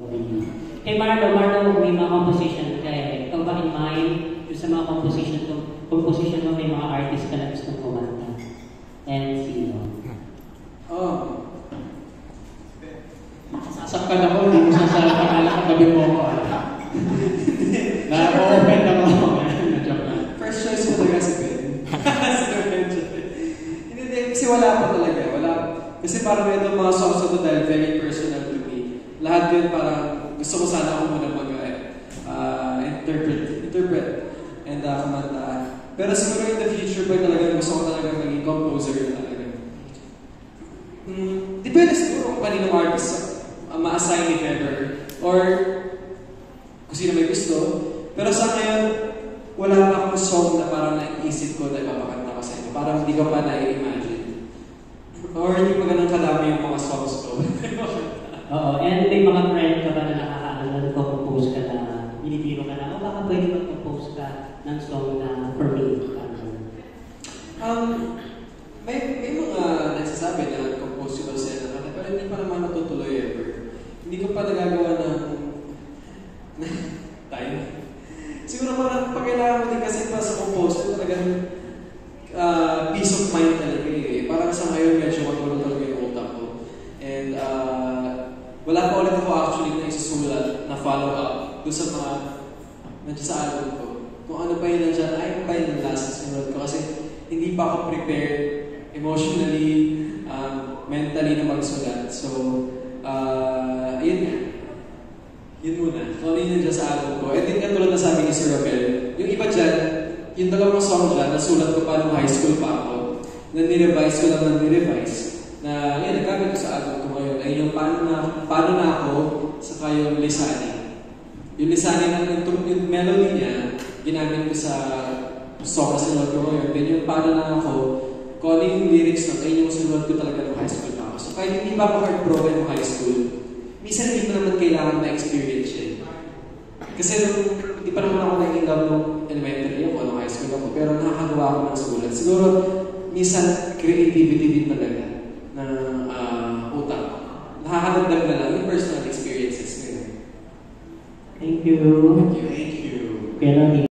Hey Marlo, may mga composition ka eh. Ikaw ba in mind, yung sa mga composition mo, may mga artist ka na gustong kumanta? And sino? Sasaktan ako, hindi mo sasabi pangalan katabi mo ako. Na-open lang ako. First choice ko talaga si Ben. Hindi, kasi wala pa talaga. Kasi parang itong mga songs na ito dahil very personal to me. Lahat yun parang gusto ko sana ako muna interpret and kumanta. Pero siguro in the future ba talaga gusto ko talaga maging composer na talaga. Depende siguro kung kaninong artist ma-assign if ever or kung sino may gusto. Pero sa ngayon, wala pa akong song na parang naisip ko na ipapakanta ko sa inyo. Parang hindi ko pa na-imagine. Or hindi pa ganun kadami yung mga songs ko. Oo, and may mga friend ka ba na nakaka-compose ka na binibiro ka na, o baka pwede mag-compose ka ng song na for me? May mga nagsasabi na compose ko sila na pero hindi pa naman natutuloy ever. Hindi ko pa nagagawa ng time. Siguro parang pagkailangan mo din kasi pa sa compose talagang peace of mind talaga eh. Parang sa ngayon medyo matulog talaga yung utak ko. And wala pa ulit ako actually na isusulat na follow-up doon sa mga nandiyan sa album ko. Kung ano pa yun nandiyan, ay pa yun ang last sinulat ko kasi hindi pa ako prepared emotionally, mentally na magsulat. So, yun nga. Yun muna. Kung ano yun nandiyan sa album ko. And then katulad na sabi ni Sir Rafael, yung iba dyan, yung dalawang song dyan, nasulat ko pa nung high school pa ako. Na nirevise ko lang ng nirevise. Na yun, nagkamit ko sa album ko ngayon. Ay yung paano na ako, saka yung lisanin. Yung lisanin, yung melody niya, ginamit ko sa song na sinulat ko ngayon. Then yung paano na ako, kung ano yung lyrics nun, ay yung sinulat ko talaga nung high school pa ako. So kahit hindi ba ako heartbroken nung high school, minsan hindi mo naman kailangan na-experience yun. Kasi hindi pa naman ako nag-in-love nung elementary ako, nung high school ako, pero nakakagawa ako ng sulat. Siguro, minsan, creativity din talaga ng utak. Nakakadagdag na lang yung personal experiences ngayon. Thank you. Thank you. Kaya